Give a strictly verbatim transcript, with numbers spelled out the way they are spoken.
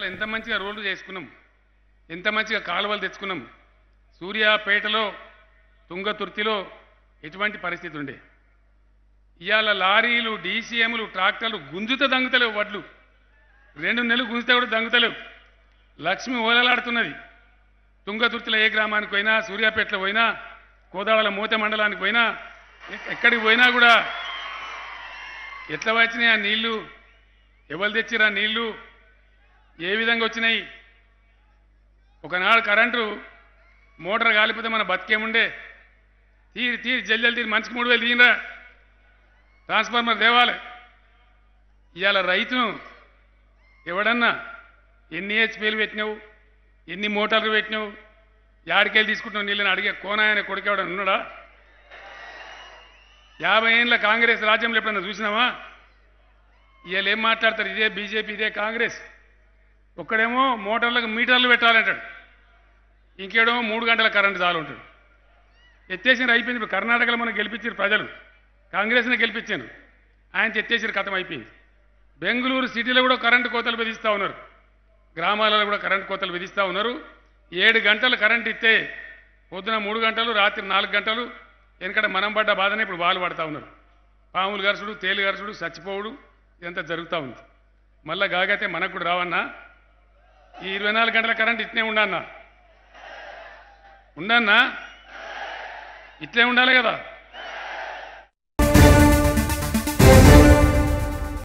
ఎంత మంచిగా రోడ్లు చేసుకున్నాం, ఎంత మంచిగా కాలువలు తెచ్చుకున్నాం. సూర్యాపేటలో తుంగతుర్తిలో ఎటువంటి పరిస్థితి ఉండే. ఇవాళ లారీలు, డీసీఎంలు, ట్రాక్టర్లు గుంజుత దంగుతలేవు. వడ్లు రెండు నెలలు గుంజితే కూడా దంగుతలేవు. లక్ష్మి ఓలలాడుతున్నది. తుంగతుర్తిలో ఏ గ్రామానికి పోయినా, సూర్యాపేటలో పోయినా, కోదాడల మూత మండలానికి పోయినా, ఎక్కడికి పోయినా కూడా ఎట్లా వచ్చినాయి ఆ నీళ్లు, ఎవరు తెచ్చిరా నీళ్లు, ఏ విధంగా వచ్చినాయి. ఒకనాడు కరెంటు మోటార్ కాలిపోతే మన బతికేముండే. తీరి తీరి జల్జలు తీరి మనిషికి మూడు వేలు తీయరా, ట్రాన్స్ఫార్మర్ దేవాలి. ఇవాళ రైతును ఎవడన్నా ఎన్ని హెచ్పీలు పెట్టినావు, ఎన్ని మోటార్లు పెట్టినావు, యాడికెళ్ళి తీసుకుంటున్నావు నీళ్ళని అడిగే కోనాయన కొడుకెవడని ఉన్నాడా? యాభై ఏళ్ళ కాంగ్రెస్ రాజ్యంలో ఎప్పుడన్నా చూసినావా? ఇవాళ ఏం మాట్లాడతారు? ఇదే బీజేపీ, ఇదే కాంగ్రెస్. ఒక్కడేమో మోటార్లకు మీటర్లు పెట్టాలంటాడు, ఇంకేడేమో మూడు గంటల కరెంటు చాలు ఉంటాడు. ఎత్తేసిన అయిపోయింది. ఇప్పుడు కర్ణాటకలో మనం గెలిపించారు ప్రజలు, కాంగ్రెస్ని గెలిపించాను, ఆయన ఎత్తేసిన కథం అయిపోయింది. బెంగళూరు సిటీలో కూడా కరెంటు కోతలు విధిస్తూ ఉన్నారు, గ్రామాలలో కూడా కరెంటు కోతలు విధిస్తూ ఉన్నారు. ఏడు గంటలు కరెంట్ ఇస్తే పొద్దున మూడు గంటలు, రాత్రి నాలుగు గంటలు. ఎందుకంటే మనం పడ్డ బాధనే ఇప్పుడు వాళ్ళు పడతా ఉన్నారు. పాములు గరుసుడు, తేలు గరుసుడు, చచ్చిపోవుడు, ఇదంతా జరుగుతూ ఉంది. మళ్ళా గాగైతే మనకు కూడా రావన్నా. ఈ ఇరవై నాలుగు గంటల కరెంట్ ఇట్నే ఉండన్నా ఉండన్నా ఇట్లే ఉండాలి కదా.